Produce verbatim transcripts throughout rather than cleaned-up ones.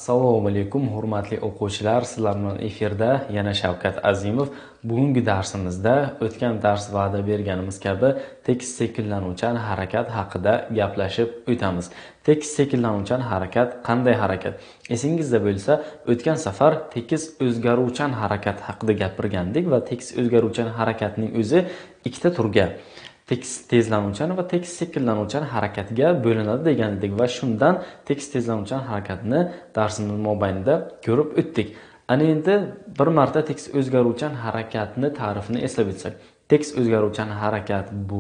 Assalomu alaykum, hurmatli o'quvchilar. Sizlar bilan efirda yana Shavkat Azimov. Bugungi darsimizda o'tgan dars va'da berganimiz kabi tekis sekinlanuvchan harakat haqida gaplashib o'tamiz. Tekis sekinlanuvchan harakat qanday harakat? Esingizda bo'lsa, o'tgan safar tekis o'zgaruvchan harakat haqida gapirgandik va tekis o'zgaruvchan harakatning o'zi ikkita turga tekis tezlanuvchan va tekis sekinlanuvchan harakatga bo'linadi degan edik va shundan tekis tezlanuvchan harakatni darsimiz mobaynida ko'rib o'tdik. Ana endi bir marta tekis o'zgaruvchan harakatni ta'rifini eslab o'tsak. Tekis o'zgaruvchan harakat bu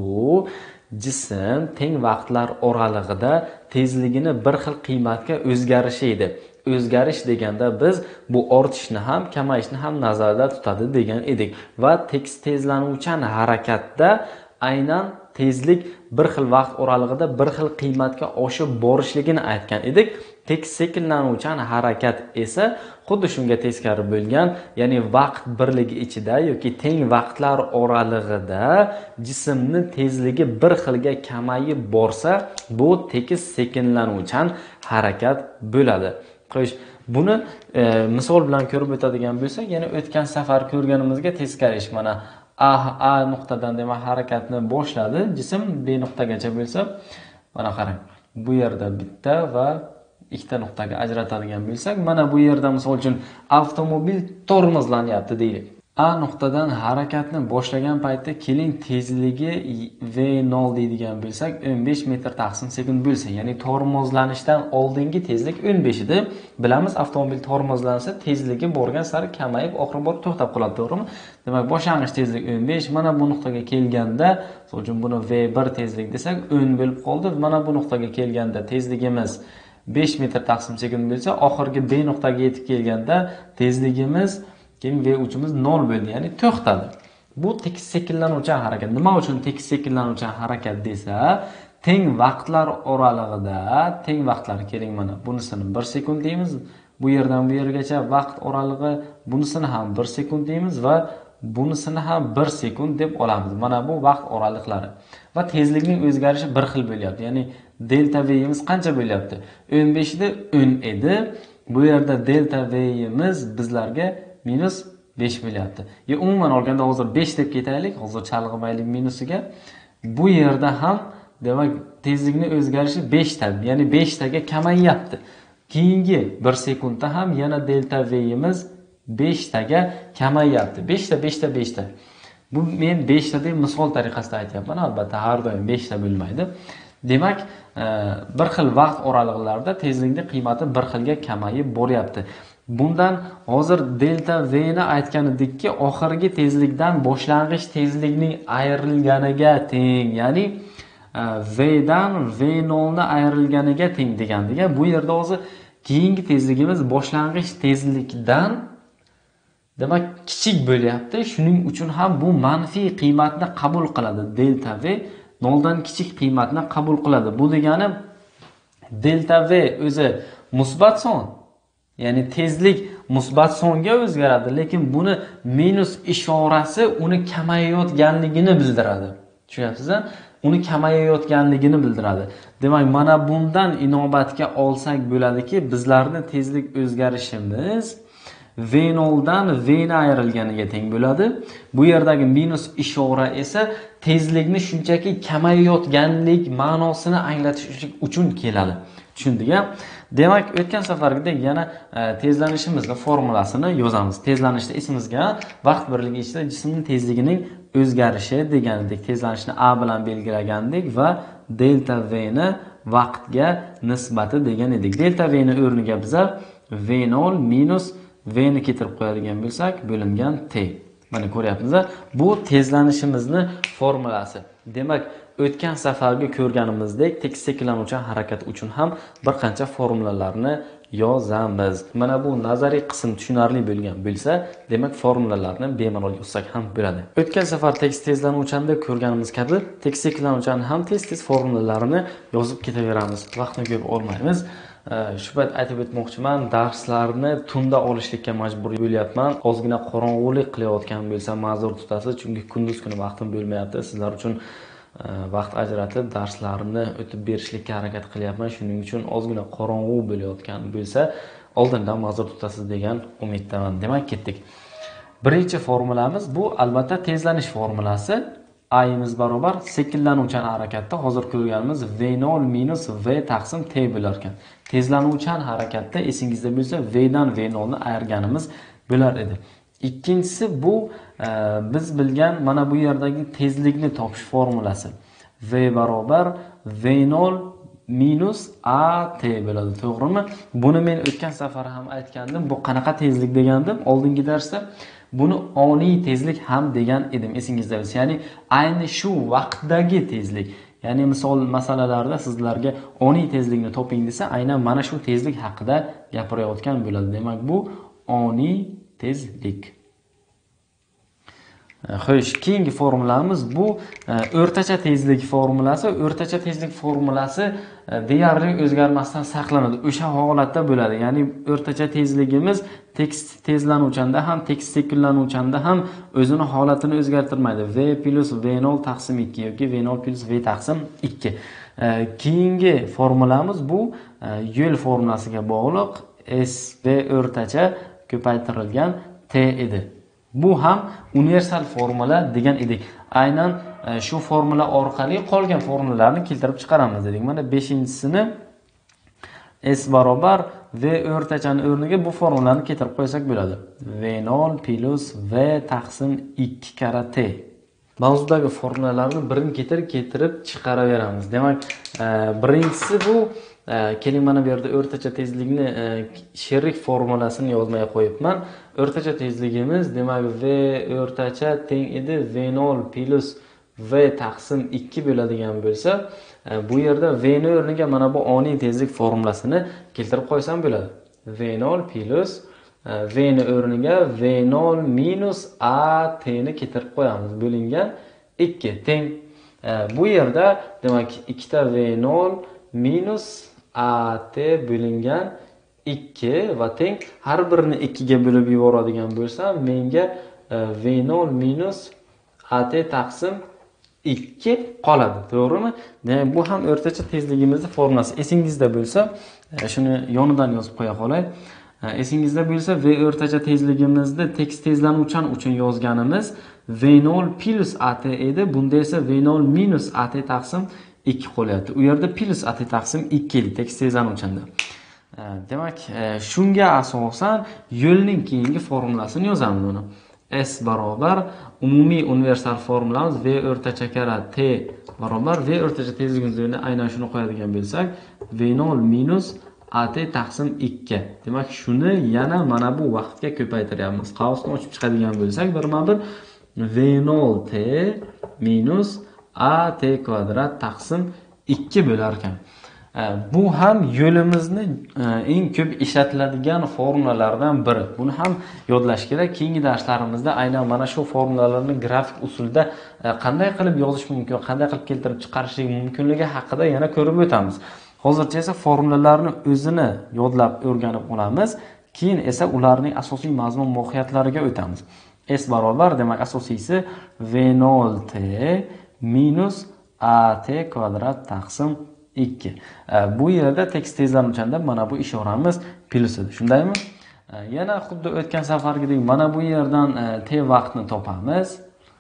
jism teng vaqtlar oralig'ida tezligini bir xil qiymatga o'zgarishi edi. O'zgarish deganda biz bu ortishni ham, kamayishni ham nazarda tutadi degan edik va tekis tezlanuvchan harakatda aynan tezlik bir xil vaqt oralig'ida bir xil qiymatga oshib borishligini aytgan edik. Tekis sekinlanuvchan harakat esa xuddi shunga teskari bo'lgan, ya'ni vaqt birligi ichida yoki teng vaqtlar oralig'ida jismning tezligi bir xilga kamayib borsa, bu tekis sekinlanuvchan harakat bo'ladi. Xo'sh, buni e, misol bilan ko'rib o'tadigan bo'lsak, ya'ni o'tgan safar ko'rganimizga teskari ish. Mana A, A nuqtadan demak harakatni boshladi. Jism B nuqtagacha bo'lsa, mana qarang. Bu yerda bitta va ikkita nuqtaga ajratadigan bo'lsak, mana bu yerda misol uchun avtomobil tormozlanyapti deylik. A nuqtadan harakatni boshlagan paytda keling tezligi V nol deydigan bo'lsak, o'n besh metr taqsim sekund bo'lsa, ya'ni tormozlanishdan oldingi tezlik o'n besh edi. Bilamiz, avtomobil tormozlansa tezligi borgan sari kamayib, oxiri borib to'xtab qoladi, to'g'rimi? Demak, boshlang'ich tezlik o'n besh, mana bu nuqtaga kelganda, misol uchun buni V bir tezlik desak, o'n bo'lib qoldi. Mana bu nuqtaga kelganda tezligimiz besh metr taqsim sekund bo'lsa, oxirgi B nuqtaga yetib kelganda tezligimiz keyin V uchimiz nol bo'ldi, ya'ni to'xtadi. Bu tekis sekinlanuvchan harakat. Nima uchun tekis sekinlanuvchan harakat desa, teng vaqtlar oralig'ida, teng vaqtlar keling mana bunisini bir sekund deymiz, bu yerdan bu yergacha vaqt oralig'i, bunisini ham bir sekund deymiz va bunisini ham bir sekund deb olamiz. Mana bu vaqt oraliqlari. Va tezlikning o'zgarishi bir xil bo'lyapti. Ya'ni delta V'imiz qancha bo'lyapti? o'n besh ida o'n edi. Bu yerda delta V'imiz bizlarga minus besh bo'lyapti. Ya umuman olganda hozir besh deb ketaylik, hozir chalg'imaylik minusiga. Bu yerda ham demak tezlikning o'zgarishi besh ta, ya'ni besh taga kamayyapti. Keyingi bir sekundda ham yana delta V'imiz besh taga kamayyapti. besh ta, besh ta, besh ta. Bu men besh ta deb misol tariqasida aytyapman, albatta har doim besh ta bo'lmaydi. Demak, bir xil vaqt oraliqlarida tezlikning qiymati bir xilga kamayib boryapti. Bundan hozir delta V ni aytgan edikki, oxirgi tezlikdan boshlang'ich tezlikning ayrilganiga teng, ya'ni V dan V nol ni ayrilganiga teng degandik. Bu yerda hozir keyingi tezligimiz boshlang'ich tezlikdan demak kichik bo'lyapti. Shuning uchun ham bu manfiy qiymatni qabul qiladi. Delta V noldan kichik qiymatni qabul qiladi. Bu degani delta V o'zi musbat son, ya'ni tezlik musbat songa o'zgaradi, lekin buni minus ishorasi uni kamayayotganligini bildiradi. Tushunyapsizmi? Uni kamayayotganligini bildiradi. Demak, mana bundan inobatga olsak bo'ladiki, bizlarning tezlik o'zgarishimiz V nol dan V ni ayrilganiga teng bo'ladi. Bu yerdagi minus ishora esa tezlikni shunchaki kamayayotganlik ma'nosini anglatish uchun keladi. Tushundingmi? Demak, o'tgan safargidek yana e, tezlanishimizning formulasini yozamiz. Tezlanishda esimizga vaqt birligi ichida jismning tezligining o'zgarishi degandik. Tezlanishni A bilan belgilagandik va delta V ni vaqtga nisbati degan edik. Delta V ni o'rniga biza V nol minus V ni keltirib qo'yadigan bo'lsak, bo'lingan T. Mana ko'ryapsizlar, bu tezlanishimizning formulasi. Demak, o'tgan safarga ko'rganimizdek tekis sekinlanuvchan harakat uchun ham bir qancha formulalarni yozamiz. Mana bu nazariy qism tushunarli bo'lgan bo'lsa, demak formulalarni bemalol yozsak ham bo'ladi. O'tgan safar tekis tezlanuvchanda ko'rganimiz kabi tekis sekinlanuvchan ham tez-tez formulalarini yozib ketaveramiz. Vaqtni ko'p olmaymiz. Shu payt aytib o'tmoqchiman, darslarni tunda olishlikka majbur bo'lyapman. Ozgina qorong'ulik qilayotgan bo'lsam ma'zur tutasiz, chunki kunduz kuni vaqtim bo'lmayapti. Sizlar uchun vaqt ajratib darslarni o'tib berishlikka harakat qilyapman. Shuning uchun ozgina qorong'u bo'layotgan bo'lsa, oldindan ma'zur tutasiz degan umiddaman. Demak, ketdik. Birinchi formulamiz bu albatta tezlanish formulasi. A'imiz barobar sekinlanuvchan harakatda hozir ko'rganimiz v nol minus v taqsim t bo'lar ekan. Tezlanuvchan harakatda esingizda bo'lsa v dan v nol ni ayirganimiz bo'lar edi. Ikkinchisi bu e, biz bilgan mana bu yerdagi tezlikni topish formulasi. V barobar v nol minus a t bo'ladi, to'g'rimi? Buni men o'tgan safar ham aytgandim. Bu qanaqa tezlik degandim oldingi darsda? Buni oniy tezlik ham degan edim, esingizda bo'lsa. Ya'ni ayni shu vaqtdagi tezlik. Ya'ni misol masalalarda sizlarga oniy tezlikni toping desa, aynan mana shu tezlik haqida gapirayotgan bo'ladi. Demak, bu oniy tezlik. Xo'sh, keyingi formulamiz bu o'rtacha tezlik formulasi. O'rtacha tezlik formulasi deyarli o'zgarmasdan saqlanadi. O'sha holatda bo'ladi. Ya'ni o'rtacha tezligimiz tekst tezlanuvchanda ham, tekst sekinlanuvchanda ham o'zini holatini o'zgartirmaydi. V plus v nol taqsim ikki yoki v nol plus v taqsim ikki. Keyingi formulamiz bu yo'l formulasiga bog'liq s v o'rtacha ko'paytirilgan t edi. Bu ham universal formula degan edik. Aynan shu formula orqali qolgan formulalarni keltirib chiqaramiz dedik. Mana beshinchisini s barobar v o'rtachani o'rniga bu formulani keltirib qo'ysak bo'ladi. v nol plus v taqsim ikki kara t. Mavzudagi formulalarni birin ketirib keltirib chiqaraveramiz. Demak, birinchisi bu keling mana bu yerda o'rtacha tezlikni sherik formulasini yozmay qo'yibman. O'rtacha tezligimiz demak v o'rtacha teng edi v nol plus v taqsim ikki bo'ladigan bo'lsa, bu yerda v ni o'rniga mana bu oniy tezlik formulasini keltirib qo'ysam bo'ladi. v nol plus v ni o'rniga v nol minus a t ni keltirib qo'yamiz. Bo'lingan ikki teng. Bu yerda demak ikkita v nol minus a t bo'lingan ikki va teng. Har birini ikki ga bo'lib yuboradigan bo'lsam, menga v nol minus a t taqsim ikki qoladi, to'g'rimi? Demak, bu ham o'rtacha tezligimizning formulasi. Esingizda bo'lsa, shuni yonidan yozib qo'ya qolay. Esingizda bo'lsa, v o'rtacha tezligimizni tekst tezlanuvchan uchun yozganimiz v nol plus a t edi. Bunda esa v nol minus a t taqsim ikki qolyapti. U yerda plus a t taqsim ikki edi tekst tezlanuvchanda. Demak, shunga asosan yo'lning keyingi formulasini yozamiz buni. S barobar umumiy universal formulamiz v o'rtacha kara t barobar v o'rtacha tezligimizni aynan shuni qo'yadigan bo'lsak, v nol minus a t taqsim ikki. Demak, shuni yana mana bu vaqtga ko'paytiryapmiz. Qavsni ochib chiqadigan bo'lsak, birma-bir v nol t minus a t kvadrat taqsim ikki bo'lar ekan. Bu ham yo'limizni eng ko'p ishlatiladigan formulalardan biri. Buni ham yodlash kerak. Keyingi darslarimizda aynan mana shu formulalarni grafik usulda qanday qilib yozish mumkin, qanday qilib keltirib chiqarishlik mumkinligi haqida yana ko'rib o'tamiz. Hozircha esa formulalarni o'zini yodlab o'rganib olamiz. Keyin esa ularning asosiy mazmun mohiyyatlariga o'tamiz. S barobar demak asosiysi v nol t minus a t kvadrat taqsim ikki. Bu yerda tekst tezlanuvchanda mana bu ishoramiz plus edi. Shundaymi? Yana xuddi o'tgan safargidek mana bu yerdan t vaqtni topamiz.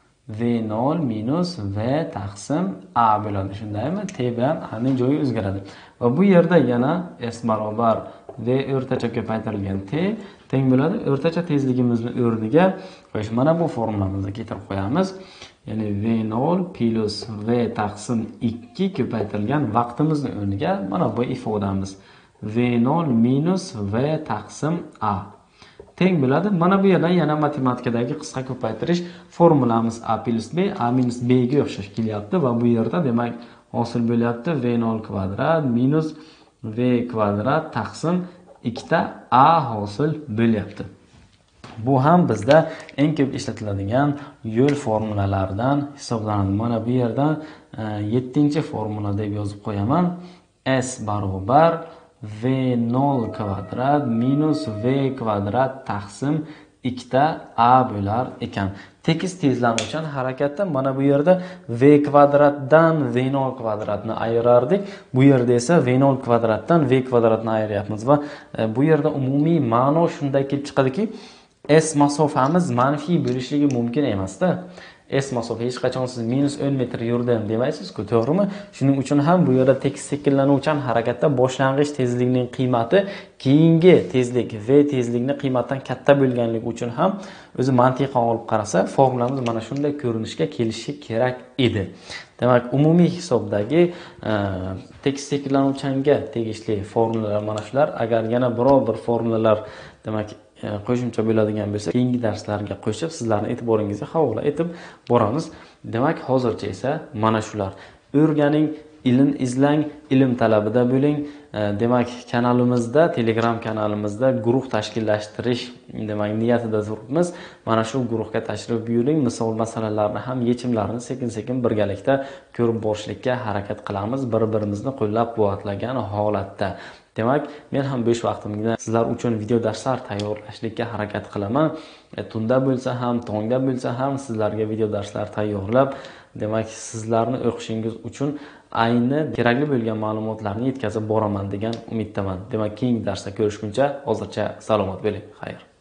v nol minus v taqsim a bo'ladi. Shundaymi? T bilan a ning joyi o'zgaradi. Va bu yerda yana s barobar v o'rtacha ko'paytirilgan t teng bo'ladi. O'rtacha tezligimizni o'rniga qo'yish mana bu formulamizni keltirib qo'yamiz. Ya'ni v nol plus v taqsim ikki ko'paytirilgan vaqtimizni o'rniga mana bu ifodamiz. v nol minus v taqsim a teng bo'ladi. Mana bu yerdan yana matematikadagi qisqa ko'paytirish formulamiz a plus b, a minus b ga o'xshash kelyapti va bu yerda demak hosil bo'lyapti v nol kvadrat minus v kvadrat taqsim ikkita a hosil bo'lyapti. Bu ham bizda eng ko'p ishlatiladigan yo'l formulalaridan hisoblanadi. Mana bu yerdan yettinchi formula deb yozib qo'yaman. S barobar v nol kvadrat minus v kvadrat taqsim ikkita a bo'lar ekan. Tekis tezlanuvchan harakatda mana bu yerda v kvadratdan v nol kvadratni ayirardik. Bu yerda esa v nol kvadratdan v kvadratni ayiryapmiz va bu yerda umumiy ma'no shunday kelib chiqadiki, s masofamiz manfiy bo'lishligi mumkin emasda. S masofa hech qachon siz minus o'n metr yurdim demaysiz-ku, to'g'rimi? Shuning uchun ham bu yerda tekis sekinlanuvchan harakatda boshlang'ich tezlikning qiymati keyingi tezlik v tezlikni qiymatdan katta bo'lganligi uchun ham o'zi mantiqan olib qarasa, formulamiz mana shunday ko'rinishga kelishi kerak edi. Demak, umumiy hisobdagi tekis sekinlanuvchanga tegishli formulalar mana shular. Agar yana biror bir formulalar, demak, qo'shimcha bo'ladigan bo'lsa, keyingi darslarga qo'shib sizlarning e'tiboringizga havola etib boramiz. Demak, hozircha esa mana shular. O'rganing, ilm izlang, ilm talabida bo'ling. Demak, kanalimizda, Telegram kanalimizda guruh tashkillashtirish demak niyatida turibmiz. Mana shu guruhga tashrif buyuring. Misol masalalarni ham yechimlarini sekin-sekin birgalikda ko'rib borishlikka harakat qilamiz, bir-birimizni qo'llab-quvvatlagan holatda. Demak, men ham bo'sh vaqtimda sizlar uchun video darslar tayyorlashlikka harakat qilaman. Tunda bo'lsa ham, tongda bo'lsa ham sizlarga video darslar tayyorlab, demak, sizlarni o'qishingiz uchun ayni kerakli bo'lgan ma'lumotlarni yetkazib boraman degan umiddaman. Demak, keyingi darsda ko'rishguncha hozircha salomat bo'ling. Xayr.